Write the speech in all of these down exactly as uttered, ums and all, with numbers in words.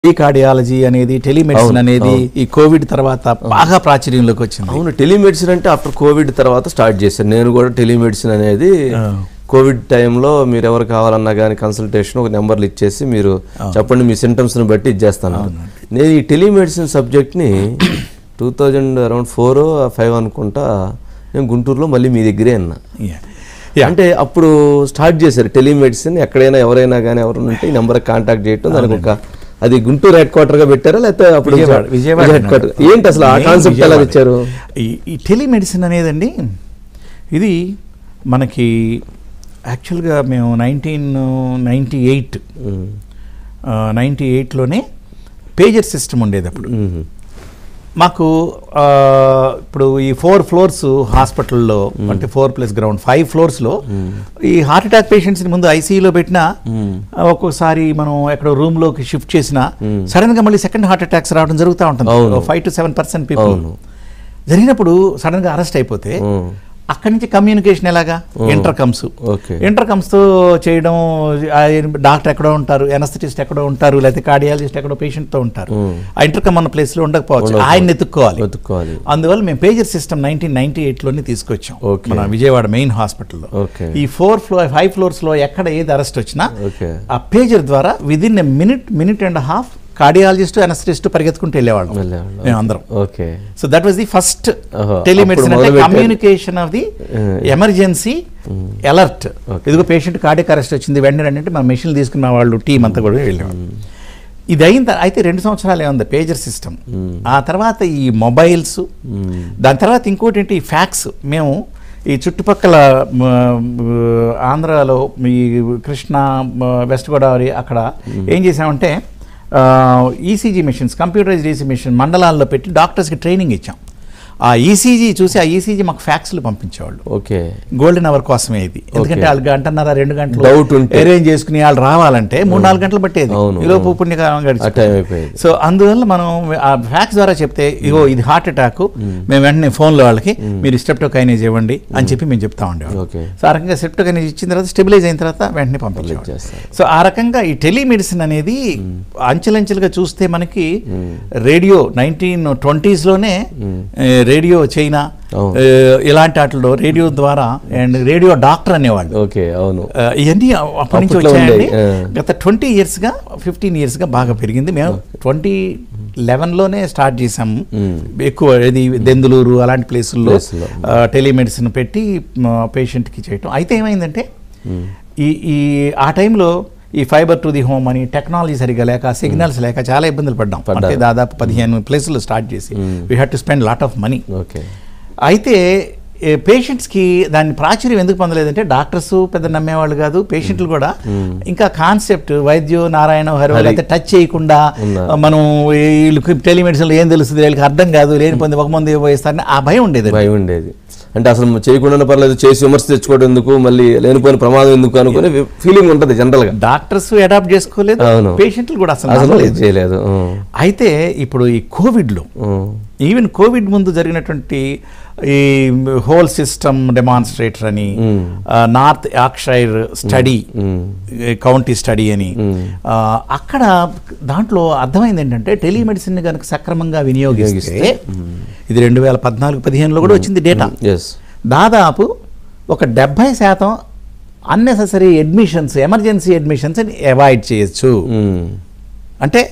Cardiology అనేది telemedicine అనేది ఈ కోవిడ్ తర్వాత బాగా ప్రాచుర్యంలోకి వచ్చింది. అవును, టెలిమెడిసిన్ అంటే ఆఫ్టర్ కోవిడ్ తర్వాత స్టార్ట్ చేశాను నేను కూడా. టెలిమెడిసిన్ అనేది కోవిడ్ టైంలో మీరు ఎవరు కావాలన్నా కానీ కన్సల్టేషన్ ఒక నెంబర్లు ఇచ్చేసి మీరు చెప్పండి మీ సింటమ్స్ని బట్టి ఇచ్చేస్తాను. నేను ఈ టెలిమెడిసిన్ సబ్జెక్ట్ని two thousand around four five అనుకుంటా నేను గుంటూరులో మళ్ళీ మీ దగ్గరే అన్నా. అంటే అప్పుడు స్టార్ట్ చేశారు టెలిమెడిసిన్. ఎక్కడైనా ఎవరైనా కానీ ఎవరు ఉంటే ఈ నెంబర్కి కాంటాక్ట్ చేయటం, దానికి ఒక అది గుంటూరు హెడ్ క్వార్టర్ గా పెట్టారా లేకపోతే అప్పుడు విజయవాడ హెడ్ క్వార్టర్? ఏంటి అసలు ఆ కాన్సెప్ట్ ఎలా ఇచ్చారు? ఈ టెలిమెడిసిన్ అనేదండి, ఇది మనకి యాక్చువల్గా మేము నైన్టీన్ నైంటీ ఎయిట్ నైంటీ ఎయిట్లోనే పేజర్ సిస్టమ్ ఉండేది అప్పుడు మాకు. ఇప్పుడు ఈ ఫోర్ ఫ్లోర్స్ హాస్పిటల్లో అంటే ఫోర్ ప్లస్ గ్రౌండ్ ఫైవ్ ఫ్లోర్స్లో ఈ హార్ట్ అటాక్ పేషెంట్స్ని ముందు ఐసీయూలో పెట్టినా ఒక్కొక్కసారి మనం ఎక్కడో రూమ్లోకి షిఫ్ట్ చేసినా సడన్గా మళ్ళీ సెకండ్ హార్ట్ అటాక్స్ రావడం జరుగుతూ ఉంటుంది. Five to seven percent people జరిగినప్పుడు సడన్గా అరెస్ట్ అయిపోతే అక్కడి నుంచి కమ్యూనికేషన్ ఎలాగా? ఇంటర్ కమ్స్ ఇంటర్ కమ్స్తో చేయడం. డాక్టర్ ఎక్కడో ఉంటారు, ఎనస్థెటిస్ట్ ఎక్కడో ఉంటారు, లేకపోతే కార్డియాలజిస్ట్ ఎక్కడో పేషెంట్తో ఉంటారు. ఆ ఇంటర్ కమ్ అన్న ప్లేస్లో ఉండకపోవచ్చు, ఆయన ఎత్తుక్కోవాలి. అందువల్ల మేము పేజర్ సిస్టమ్ నైన్టీన్ నైన్టీ ఎయిట్లోనే తీసుకొచ్చాం మన విజయవాడ మెయిన్ హాస్పిటల్లో. ఈ ఫోర్ ఫ్లోర్ ఫైవ్ ఫ్లోర్స్లో ఎక్కడ ఏది అరెస్ట్ వచ్చినా ఆ పేజర్ ద్వారా within a minute minute and half cardiologist anaesthetist పరిగెత్తుకుంటూ వెళ్ళేవాళ్ళం మేము అందరం. So that was the first telemedicine, అంటే communication of the emergency alert. ఇదిగో పేషెంట్ కార్డియాక్ అరెస్ట్ వచ్చింది వెంటనే అంటే మన మెషిన్లు తీసుకున్న వాళ్ళు టీం అంతా కూడా వెళ్ళేవాళ్ళు. ఇది అయిన తర్వాత అయితే రెండు సంవత్సరాలే ఉంది పేజర్ సిస్టమ్. ఆ తర్వాత ఈ మొబైల్స్, దాని తర్వాత ఇంకోటి ఏంటి ఈ ఫ్యాక్స్. మేము ఈ చుట్టుపక్కల ఆంధ్రాలో ఈ కృష్ణా వెస్ట్ గోదావరి అక్కడ ఏం చేసామంటే ECG machines, computerised EC machine మండలాల్లో పెట్టి డాక్టర్స్కి ట్రైనింగ్ ఇచ్చాం. ఆ ఈసీజీ చూసి ఆ ఈసీజీ మాకు ఫ్యాక్స్లు పంపించేవాళ్ళు. ఓకే, గోల్డెన్ అవర్ కోసమే ఇది. ఎందుకంటే వాళ్ళు గంటన్నర రెండు గంటలు అరేంజ్ చేసుకుని వాళ్ళు రావాలంటే మూడు నాలుగు గంటలు పట్టేది, ఈలోపు పుణ్యకాలం గడిచి. సో అందువల్ల మనం ఆ ఫ్యాక్స్ ద్వారా చెప్తే ఇగో ఇది హార్ట్ అటాక్, మేము వెంటనే ఫోన్లో వాళ్ళకి మీరు స్టెప్టోకైనేజ్ ఇవ్వండి అని చెప్పి మేము చెప్తా ఉండేవాళ్ళం. సో ఆ రకంగా స్టెప్టోకైనేజ్ ఇచ్చిన తర్వాత స్టెబిలైజ్ అయిన తర్వాత వెంటనే పంపించేవాళ్ళం. సో ఆ రకంగా ఈ టెలిమెడిసిన్ అనేది అంచెలంచెలుగా చూస్తే మనకి రేడియో నైన్టీన్ ట్వంటీస్లోనే రేడియో చైనా ఇలాంటి వాటిలో రేడియో ద్వారా అండ్ రేడియో డాక్టర్ అనేవాళ్ళు. ఓకే, అవును, ఇవన్నీ అప్పటి నుంచి వచ్చాయండి. గత ట్వంటీ ఇయర్స్గా ఫిఫ్టీన్ ఇయర్స్గా బాగా పెరిగింది. మేము ట్వంటీ లెవెన్లోనే స్టార్ట్ చేసాము. ఎక్కువ ఇది దెందులూరు అలాంటి ప్లేసుల్లో టెలిమెడిసిన్ పెట్టి పేషెంట్కి చేయటం. అయితే ఏమైందంటే ఈ ఈ ఆ టైంలో ఈ ఫైబర్ టు ది హోమ్ అని టెక్నాలజీ సరిగా లేక సిగ్నల్స్ లేక చాలా ఇబ్బందులు పడ్డాం. అంటే దాదాపు పదిహేను ప్లేసులు స్టార్ట్ చేసి we had to spend lot of money. అయితే పేషెంట్స్కి దాని ప్రాచుర్యం ఎందుకు పొందలేదంటే డాక్టర్స్ పెద్ద నమ్మేవాళ్ళు కాదు, పేషెంట్లు కూడా ఇంకా కాన్సెప్ట్ వైద్యో నారాయణ హరి అయితే టచ్ చేయకుండా మనం వీళ్ళకి టెలిమెడిసిన్లో ఏం తెలుస్తుంది వీళ్ళకి అర్థం కాదు, లేని పొంది ఒక మంది వేస్తారని ఆ భయం ఉండేది భయం ఉండేది అంటే అసలు చేయకుండా పర్లేదు, చేసి విమర్శ తెచ్చుకోవడం ఎందుకు, మళ్ళీ లేనిపోయిన ప్రమాదం ఎందుకు అనుకుని ఫీలింగ్ ఉంటుంది జనరల్ గా. డాక్టర్స్ అడాప్ట్ చేసుకోలేదు, పేషెంట్లు కూడా అసలు చేయలేదు. అయితే ఇప్పుడు ఈ కోవిడ్ లో ఈవెన్ కోవిడ్ ముందు జరిగినటువంటి ఈ హోల్ సిస్టమ్ డెమాన్స్ట్రేటర్ అని North Yorkshire study county study అని అక్కడ దాంట్లో అర్థమైంది ఏంటంటే టెలిమెడిసిన్ కనుక సక్రమంగా వినియోగిస్తే, ఇది రెండు వేల పద్నాలుగు పదిహేనులో కూడా వచ్చింది డేటా, దాదాపు ఒక డెబ్బై శాతం unnecessary admissions emergency admissions avoid చేయొచ్చు. అంటే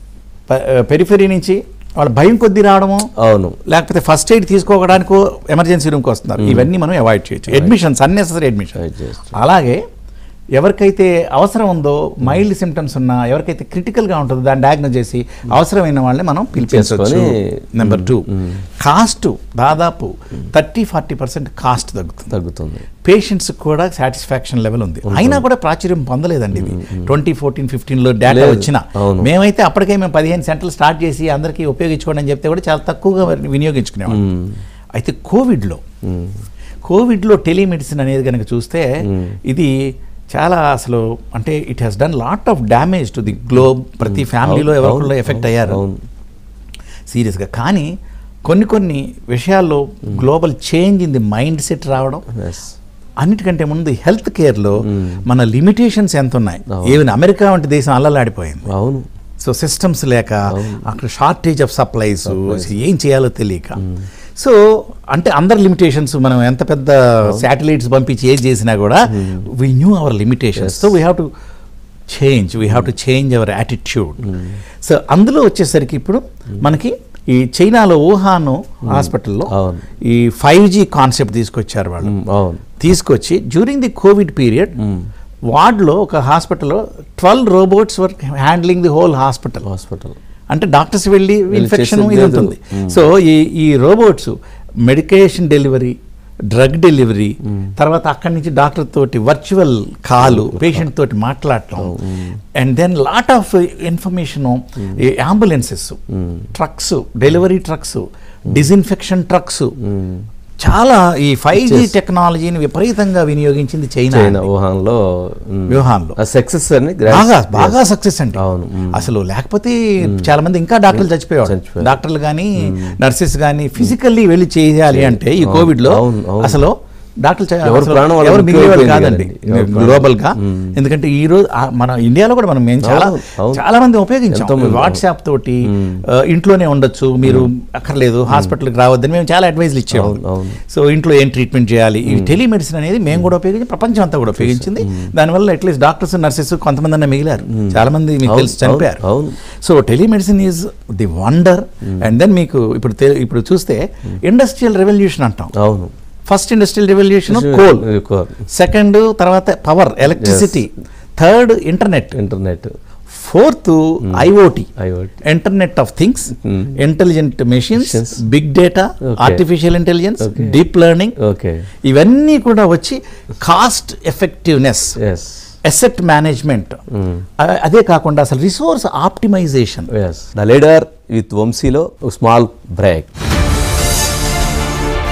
పెరిఫెరీ నుంచి వాళ్ళ భయం కొద్ది రావడము, అవును, లేకపోతే ఫస్ట్ ఎయిడ్ తీసుకోవడానికి ఎమర్జెన్సీ రూమ్కి వస్తున్నారు, ఇవన్నీ మనం అవాయిడ్ చేయొచ్చు. Admissions unnecessary admission. అలాగే ఎవరికైతే అవసరం ఉందో మైల్డ్ సిమ్టమ్స్ ఉన్నా, ఎవరికైతే క్రిటికల్గా ఉంటుందో దాన్ని డయాగ్నోస్ చేసి అవసరమైన వాళ్ళని మనం పిలిపించవచ్చు. నెంబర్ టూ, కాస్ట్ దాదాపు థర్టీ ఫార్టీ పర్సెంట్ కాస్ట్ తగ్గుతుంది తగ్గుతుంది పేషెంట్స్ కూడా సాటిస్ఫాక్షన్ లెవెల్ ఉంది. అయినా కూడా ప్రాచుర్యం పొందలేదండి ఇది. ట్వంటీ ఫోర్టీన్ ఫిఫ్టీన్లో డేటా వచ్చిన మేమైతే అప్పటికే మేము పదిహేను సెంటర్లు స్టార్ట్ చేసి అందరికీ ఉపయోగించుకోండి అని చెప్తే కూడా చాలా తక్కువగా వినియోగించుకునేవాళ్ళం. అయితే కోవిడ్లో కోవిడ్లో టెలిమెడిసిన్ అనేది కనుక చూస్తే ఇది చాలా అసలు అంటే it has done lot of damage to the globe. ప్రతి ఫ్యామిలీలో ఎవరిలో ఎఫెక్ట్ అయ్యారు సీరియస్గా. కానీ కొన్ని కొన్ని విషయాల్లో global change in the mindset రావడం, అన్నిటికంటే ముందు హెల్త్ కేర్లో మన లిమిటేషన్స్ ఎంత ఉన్నాయి. ఈవెన్ అమెరికా వంటి దేశం అల్లలాడిపోయింది. అవును. సో సిస్టమ్స్ లేక అక్కడ షార్టేజ్ ఆఫ్ సప్లైస్, ఏం చేయాలో తెలియక. సో అంటే అందరు లిమిటేషన్స్, మనం ఎంత పెద్ద శాటిలైట్స్ పంపించి ఏది చేసినా కూడా we knew our limitations. So we have to change, we have to change our attitude. So అందులో వచ్చేసరికి ఇప్పుడు మనకి ఈ చైనాలో వుహాన్ హాస్పిటల్లో ఈ ఫైవ్ జీ కాన్సెప్ట్ తీసుకొచ్చారు వాళ్ళు. తీసుకొచ్చి డ్యూరింగ్ ది కోవిడ్ పీరియడ్ వార్డ్లో ఒక హాస్పిటల్లో twelve robots were handling the whole hospital. Hospital అంటే డాక్టర్స్ వెళ్ళి ఇన్ఫెక్షన్ ఇది ఉంటుంది. సో ఈ ఈ robots medication delivery, drug delivery, తర్వాత అక్కడి నుంచి డాక్టర్ తోటి వర్చువల్ కాలు పేషెంట్ తోటి మాట్లాడటం, and then lot of information, ambulances, trucks, delivery trucks, disinfection trucks, చాలా ఈ ఫైవ్ జీ టెక్నాలజీని విపరీతంగా వినియోగించింది చైనా. వుహాన్లో వ్యూహాన్లో సక్సెస్ బాగా బాగా సక్సెస్ అంటే. అసలు లేకపోతే చాలా మంది ఇంకా డాక్టర్లు చచ్చిపోయేవారు. డాక్టర్లు కానీ నర్సెస్ కానీ ఫిజికల్లీ వెళ్ళి చేయాలి అంటే ఈ కోవిడ్ లో అసలు డాక్టర్లు ఎవరు మిగిలేవారు కాదండి గ్లోబల్ గా. ఎందుకంటే ఈ రోజు మన ఇండియాలో కూడా మనం మేము చాలా చాలా మంది ఉపయోగించాం. వాట్సాప్ తోటి ఇంట్లోనే ఉండొచ్చు, మీరు అక్కర్లేదు హాస్పిటల్కి రావద్దని మేము చాలా అడ్వైజ్లు ఇచ్చాము. సో ఇంట్లో ఏం ట్రీట్మెంట్ చేయాలి, ఈ టెలిమెడిసిన్ అనేది మేము కూడా ఉపయోగించి ప్రపంచం అంతా కూడా ఉపయోగించింది. దానివల్ల అట్లీస్ట్ డాక్టర్స్ నర్సెస్ కొంతమంది అన్న మిగిలారు, చాలా మంది మీకు తెలిసి చనిపోయారు. So telemedicine is the wonder. And then మీకు ఇప్పుడు ఇప్పుడు చూస్తే ఇండస్ట్రియల్ రెవల్యూషన్ అంటాం. అవును, first industrial revolution coal, second తర్వాత power electricity, third internet internet fourth IOT internet of things, intelligent machines, big data, artificial intelligence, deep learning, ఇవన్నీ కూడా వచ్చి కాస్ట్ ఎఫెక్టివ్నెస్, అసెట్ మేనేజ్మెంట్, అదే కాకుండా అసలు resource optimisation. The leader with వంశీలో small break.